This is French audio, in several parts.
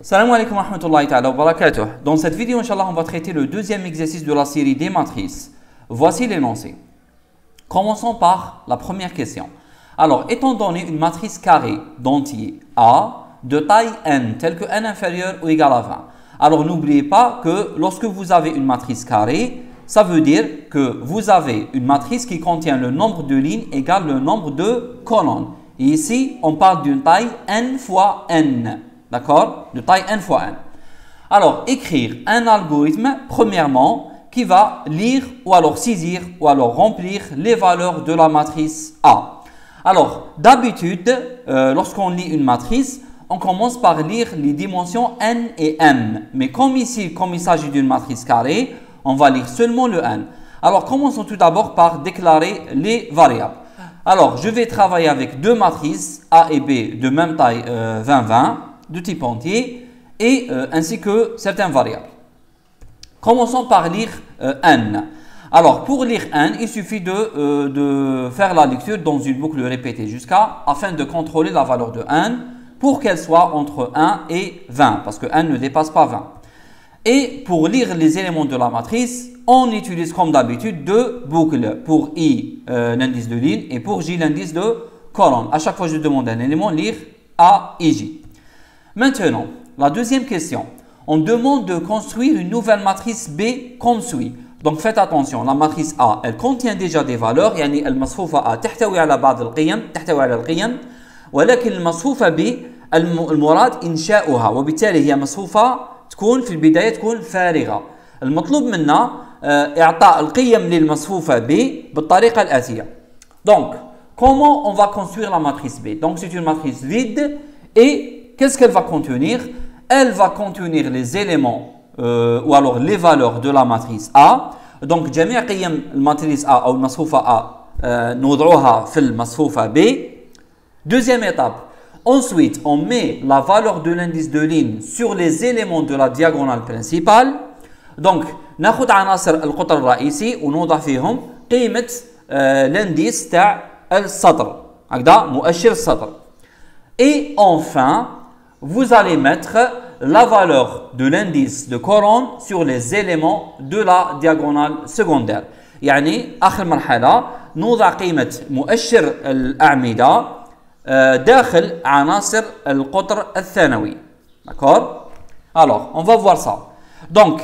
Salam alaikum wa rahmatullahi ta'ala wa barakatuh. Dans cette vidéo, Inch'Allah, on va traiter le deuxième exercice de la série des matrices. Voici l'énoncé. Commençons par la première question. Alors, étant donné une matrice carrée d'entier A de taille n, telle que n inférieur ou égal à 20. Alors, n'oubliez pas que lorsque vous avez une matrice carrée, ça veut dire que vous avez une matrice qui contient le nombre de lignes égal le nombre de colonnes. Et ici, on parle d'une taille n fois n. D'accord? De taille n fois n. Alors, écrire un algorithme, premièrement, qui va lire ou alors saisir ou alors remplir les valeurs de la matrice A. Alors, d'habitude, lorsqu'on lit une matrice, on commence par lire les dimensions n et m. Mais comme ici, comme il s'agit d'une matrice carrée, on va lire seulement le n. Alors, commençons tout d'abord par déclarer les variables. Alors, je vais travailler avec deux matrices A et B de même taille 20-20, de type entier, et ainsi que certaines variables. Commençons par lire n. Alors, pour lire n, il suffit de faire la lecture dans une boucle répétée afin de contrôler la valeur de n pour qu'elle soit entre 1 et 20, parce que n ne dépasse pas 20. Et pour lire les éléments de la matrice, on utilise comme d'habitude deux boucles. Pour i, l'indice de ligne, et pour j, l'indice de colonne. À chaque fois que je demande un élément, lire a et j. Maintenant, la deuxième question. On demande de construire une nouvelle matrice B comme suit. Donc faites attention, la matrice A, elle contient déjà des valeurs, يعني المصفوفة A تحتوي على بعض القيم، تحتوي على القيم، ولكن المصفوفة B المراد إنشاؤها، وبالتالي هي مصفوفة تكون في البداية تكون فارغة. المطلوب منا إعطاء القيم للمصفوفة B بالطريقة الآتية. Donc, comment on va construire la matrice B? Donc c'est une matrice vide et qu'est-ce qu'elle va contenir? Elle va contenir les éléments ou alors les valeurs de la matrice A. Donc جميع قيم الماتريس A أو المصفوفة A نوضعوها في المصفوفة B. Deuxième étape. Ensuite, on met la valeur de l'indice de ligne sur les éléments de la diagonale principale. Donc, ناخذ عناصر القطر الرئيسي ونوضع فيهم قيمة l'indice تاع السطر. هكذا مؤشر السطر. Et enfin, vous allez mettre la valeur de l'indice de colonne sur les éléments de la diagonale secondaire. يعني آخر مرحلة نوضع قيمة مؤشر الأعمدة داخل عناصر القطر الثانوي. D'accord? Alors, on va voir ça. Donc,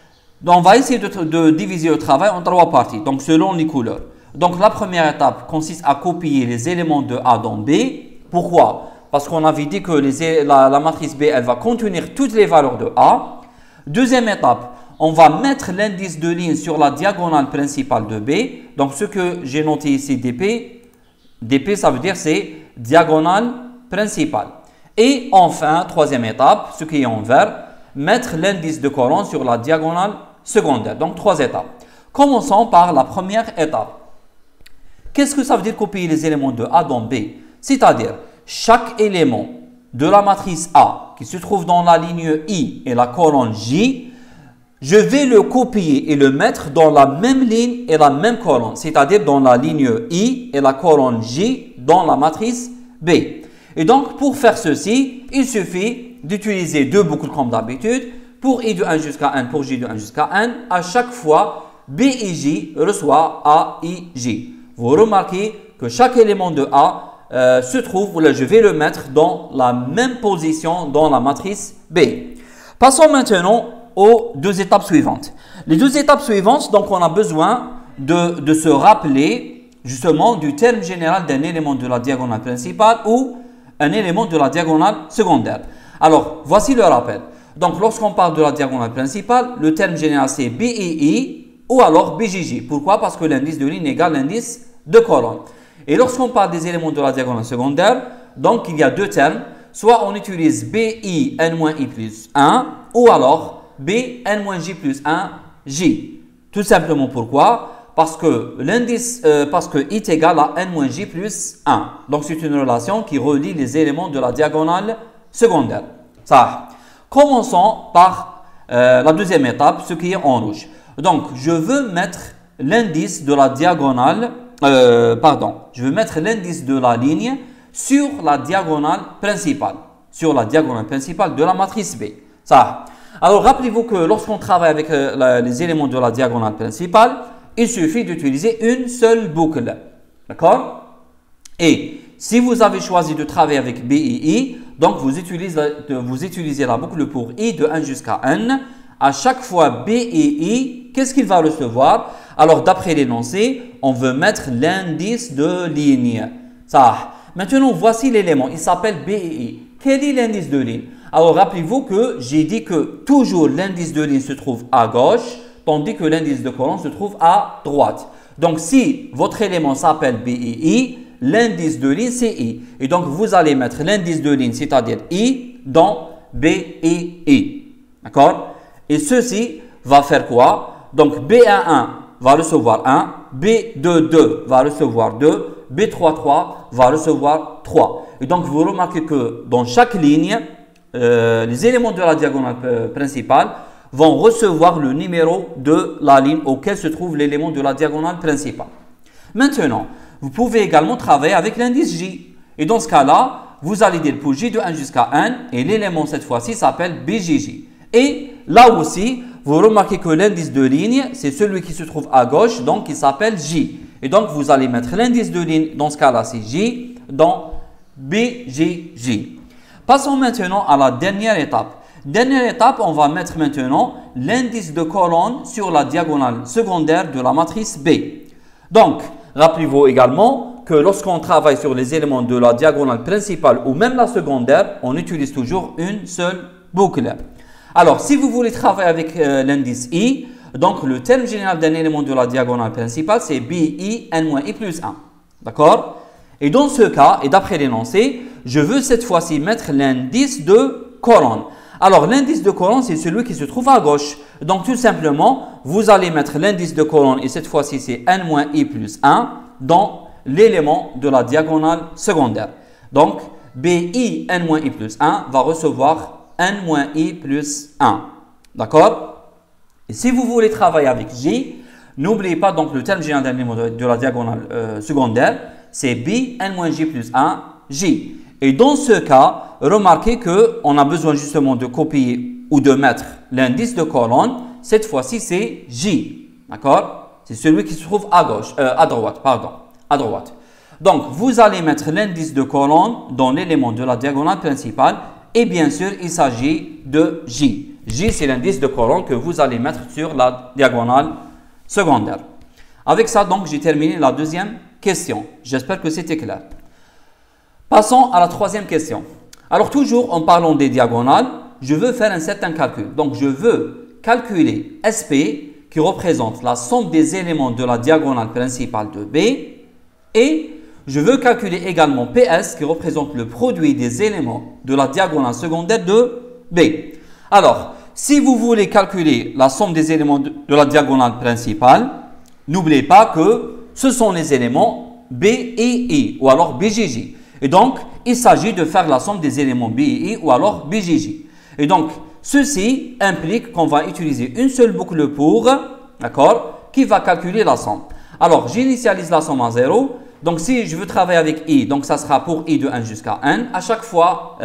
on va essayer de diviser le travail en trois parties, donc selon les couleurs. Donc, la première étape consiste à copier les éléments de A dans B. Pourquoi? Parce qu'on avait dit que la matrice B, elle va contenir toutes les valeurs de A. Deuxième étape, on va mettre l'indice de ligne sur la diagonale principale de B. Donc, ce que j'ai noté ici, DP. DP, ça veut dire c'est diagonale principale. Et enfin, troisième étape, ce qui est en vert, mettre l'indice de colonne sur la diagonale secondaire. Donc, trois étapes. Commençons par la première étape. Qu'est-ce que ça veut dire copier les éléments de A dans B? C'est-à-dire, chaque élément de la matrice A qui se trouve dans la ligne I et la colonne J, je vais le copier et le mettre dans la même ligne et la même colonne, c'est-à-dire dans la ligne I et la colonne J dans la matrice B. Et donc, pour faire ceci, il suffit d'utiliser deux boucles comme d'habitude. Pour I de 1 jusqu'à n, pour J de 1 jusqu'à n, à chaque fois, B et J reçoit A et J. Vous remarquez que chaque élément de A se trouve, là je vais le mettre dans la même position dans la matrice B. Passons maintenant aux deux étapes suivantes. Les deux étapes suivantes, donc on a besoin de se rappeler justement du terme général d'un élément de la diagonale principale ou un élément de la diagonale secondaire. Alors, voici le rappel. Donc, lorsqu'on parle de la diagonale principale, le terme général c'est BII ou alors BJJ. Pourquoi? Parce que l'indice de ligne égale l'indice de colonne. Et lorsqu'on parle des éléments de la diagonale secondaire, donc il y a deux termes. Soit on utilise BI n-i plus 1 ou alors B n-j plus 1 J. Tout simplement pourquoi? Parce que l'indice, parce que I est égal à n-j plus 1. Donc c'est une relation qui relie les éléments de la diagonale secondaire. Ça. Commençons par la deuxième étape, ce qui est en rouge. Donc je veux mettre l'indice de la diagonale. Je vais mettre l'indice de la ligne sur la diagonale principale. sur la diagonale principale de la matrice B. Ça. Alors, rappelez-vous que lorsqu'on travaille avec les éléments de la diagonale principale, il suffit d'utiliser une seule boucle. D'accord? Et si vous avez choisi de travailler avec B et I, donc vous utilisez la boucle pour I de 1 jusqu'à N. À chaque fois B et I, qu'est-ce qu'il va recevoir? Alors, d'après l'énoncé, on veut mettre l'indice de ligne. Ça. Maintenant, voici l'élément. Il s'appelle B et I. Quel est l'indice de ligne? Alors, rappelez-vous que j'ai dit que toujours l'indice de ligne se trouve à gauche, tandis que l'indice de colonne se trouve à droite. Donc, si votre élément s'appelle B et I, l'indice de ligne, c'est I. Et donc, vous allez mettre l'indice de ligne, c'est-à-dire I, dans B et I. D'accord? Et ceci va faire quoi? Donc, B11 va recevoir 1, B22 va recevoir 2, B33 va recevoir 3. Et donc, vous remarquez que dans chaque ligne, les éléments de la diagonale principale vont recevoir le numéro de la ligne auquel se trouve l'élément de la diagonale principale. Maintenant, vous pouvez également travailler avec l'indice J. Et dans ce cas-là, vous allez dire pour J de 1 jusqu'à N, et l'élément cette fois-ci s'appelle BJJ. Et là aussi, vous remarquez que l'indice de ligne, c'est celui qui se trouve à gauche, donc il s'appelle J. Et donc, vous allez mettre l'indice de ligne, dans ce cas-là, c'est J, dans BJJ. Passons maintenant à la dernière étape. Dernière étape, on va mettre maintenant l'indice de colonne sur la diagonale secondaire de la matrice B. Donc, rappelez-vous également que lorsqu'on travaille sur les éléments de la diagonale principale ou même la secondaire, on utilise toujours une seule boucle. Alors, si vous voulez travailler avec l'indice I, donc le terme général d'un élément de la diagonale principale, c'est BI n-I plus 1. D'accord? Et dans ce cas, et d'après l'énoncé, je veux cette fois-ci mettre l'indice de colonne. Alors, l'indice de colonne, c'est celui qui se trouve à gauche. Donc, tout simplement, vous allez mettre l'indice de colonne, et cette fois-ci, c'est n-I plus 1, dans l'élément de la diagonale secondaire. Donc, BI n-I plus 1 va recevoir n-I plus 1. D'accord? Et si vous voulez travailler avec J, n'oubliez pas donc le terme général d'un élément de la diagonale secondaire, c'est B n-J plus 1, J. Et dans ce cas, remarquez qu'on a besoin justement de copier ou de mettre l'indice de colonne. Cette fois-ci, c'est J. D'accord? C'est celui qui se trouve à gauche, à droite, pardon, à droite. Donc, vous allez mettre l'indice de colonne dans l'élément de la diagonale principale. Et bien sûr, il s'agit de J. J, c'est l'indice de colonne que vous allez mettre sur la diagonale secondaire. Avec ça, donc, j'ai terminé la deuxième question. J'espère que c'était clair. Passons à la troisième question. Alors, toujours en parlant des diagonales, je veux faire un certain calcul. Donc, je veux calculer SP, qui représente la somme des éléments de la diagonale principale de B, et je veux calculer également PS, qui représente le produit des éléments de la diagonale secondaire de B. Alors, si vous voulez calculer la somme des éléments de la diagonale principale, n'oubliez pas que ce sont les éléments B et I, ou alors BJJ. Et donc, il s'agit de faire la somme des éléments B et I, ou alors BJJ. Et donc, ceci implique qu'on va utiliser une seule boucle pour, d'accord, qui va calculer la somme. Alors, j'initialise la somme à 0. Donc, si je veux travailler avec I, donc ça sera pour I de 1 jusqu'à N. À chaque fois,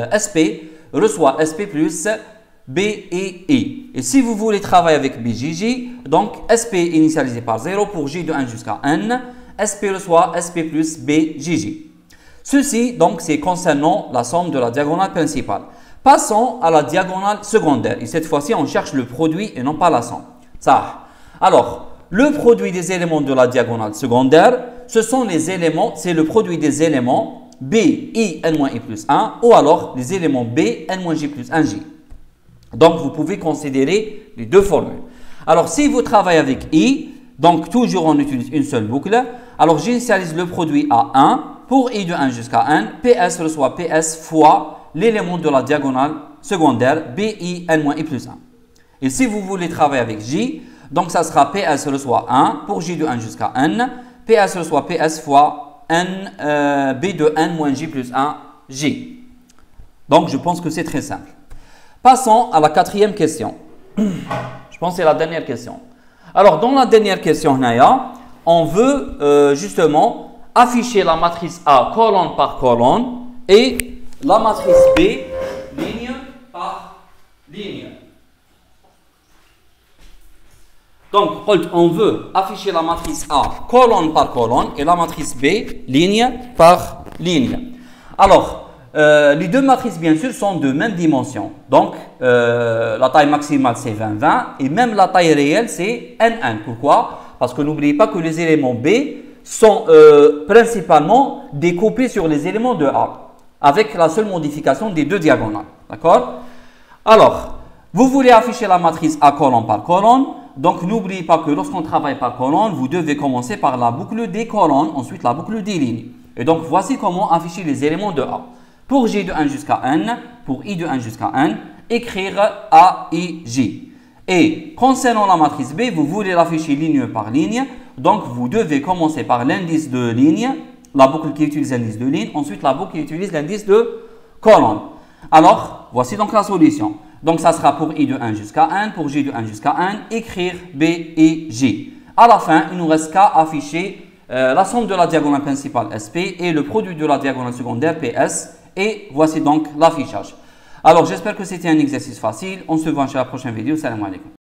SP reçoit SP plus B et I. Et si vous voulez travailler avec BJJ, donc SP initialisé par 0 pour J de 1 jusqu'à N. SP reçoit SP plus BJJ. Ceci, donc, c'est concernant la somme de la diagonale principale. Passons à la diagonale secondaire. Et cette fois-ci, on cherche le produit et non pas la somme. Ça. Alors, le produit des éléments de la diagonale secondaire, ce sont les éléments, c'est le produit des éléments B, I, n-I plus 1, ou alors les éléments B, n-J plus 1J. Donc, vous pouvez considérer les deux formules. Alors, si vous travaillez avec I, donc toujours on utilise une seule boucle. Alors, j'initialise le produit à 1 pour I de 1 jusqu'à N. PS reçoit PS fois l'élément de la diagonale secondaire BI n-I plus 1. Et si vous voulez travailler avec J, donc ça sera PS reçoit 1 pour J de 1 jusqu'à N. PS reçoit PS fois N, B de N moins J plus 1 J. Donc, je pense que c'est très simple. Passons à la quatrième question. Je pense que c'est la dernière question. Alors, dans la dernière question, on veut justement afficher la matrice A colonne par colonne et la matrice B, ligne par ligne. Donc, on veut afficher la matrice A colonne par colonne et la matrice B ligne par ligne. Alors, les deux matrices, bien sûr, sont de même dimension. Donc, la taille maximale, c'est 20-20 et même la taille réelle, c'est N1. Pourquoi? Parce que n'oubliez pas que les éléments B sont principalement découpés sur les éléments de A avec la seule modification des deux diagonales. D'accord? Alors, vous voulez afficher la matrice A colonne par colonne. Donc, n'oubliez pas que lorsqu'on travaille par colonne, vous devez commencer par la boucle des colonnes, ensuite la boucle des lignes. Et donc, voici comment afficher les éléments de A. Pour J de 1 jusqu'à N, pour I de 1 jusqu'à N, écrire A, I, J. Et concernant la matrice B, vous voulez l'afficher ligne par ligne. Donc, vous devez commencer par l'indice de ligne, la boucle qui utilise l'indice de ligne, ensuite la boucle qui utilise l'indice de colonne. Alors, voici donc la solution. Donc, ça sera pour I de 1 jusqu'à N, pour J de 1 jusqu'à N, écrire B, I, J. À la fin, il ne nous reste qu'à afficher la somme de la diagonale principale SP et le produit de la diagonale secondaire PS. Et voici donc l'affichage. Alors, j'espère que c'était un exercice facile. On se voit chez la prochaine vidéo. Salam alaikum.